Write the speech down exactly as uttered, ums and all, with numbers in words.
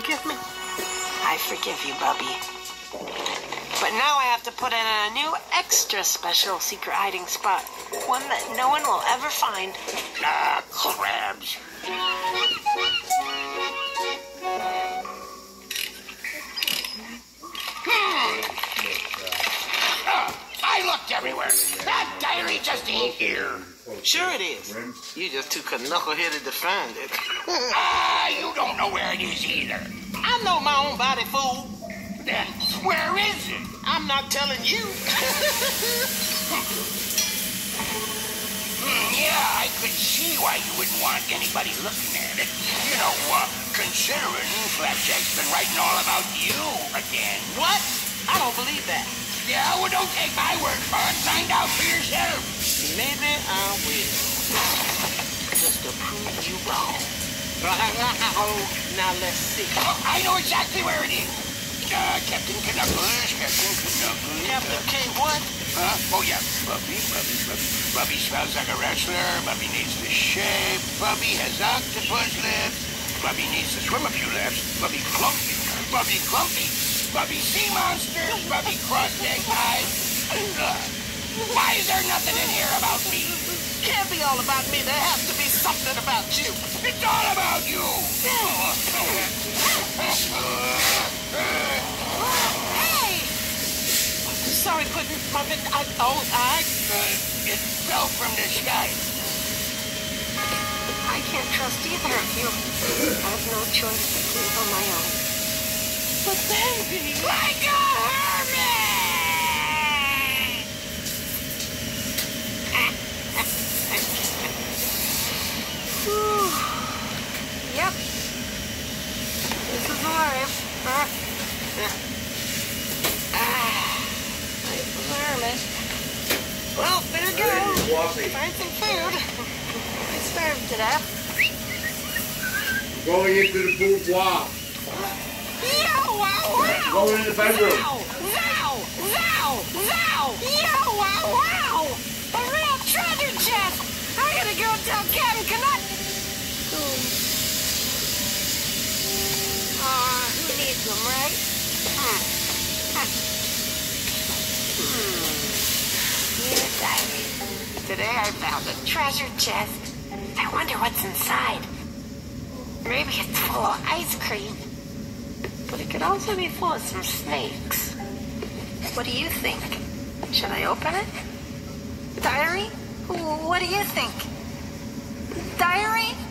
forgive me? I forgive you, Bubby. But now I have to put in a new extra special secret hiding spot. One that no one will ever find. Ah, crabs. Hmm. Uh, I looked everywhere. That diary just ain't here. Sure it is. You just too knuckleheaded to find it. Ah, you don't know where it is either. I know my own body, fool. Then where is it? I'm not telling you. Hmm, yeah, I could see why you wouldn't want anybody looking at it. You know, uh, considering Flapjack's been writing all about you again. What? I don't believe that. Yeah, well, don't take my word for it. Find out for yourself. Maybe I will. Just to prove you wrong. Now let's see. Oh, I know exactly where it is. Uh, Captain Knuckles, Captain Knuckles. Captain K what? Huh? Oh, yeah. Bubby, Bubby, Bubby. Bubby smells like a wrestler. Bubby needs to shave. Bubby has octopus lips. Bubby needs to swim a few laps. Bubby clumpy. Bubby clumpy. Bubby sea monster. Bubby cross-neck eyes. Uh, why is there nothing in here about me? Can't be all about me. There has to be something about you. It's all about you. Hey! Sorry, Puddin'. Pumpkin. I, oh, I... Uh, it fell from the sky. I can't trust either of you. I have no choice but to live on my own. But baby... Like a hermit! Yep. This is life. Ah. Ah. Life is a hermit. Well, there you go. Hey, Find some food. I starved to death. going into the boudoir. Yow, wow, wow. Going in the bedroom. Zow, zow, zow, zow. Yow, wow, wow. A real treasure chest. I gotta go tell Captain Canuck. Aw, who needs them, right? Hmm. Hmm. Dear diary. Today I found a treasure chest. I wonder what's inside. Maybe it's full of ice cream. But it could also be full of some snakes. What do you think? Should I open it? Diary? What do you think? Diary?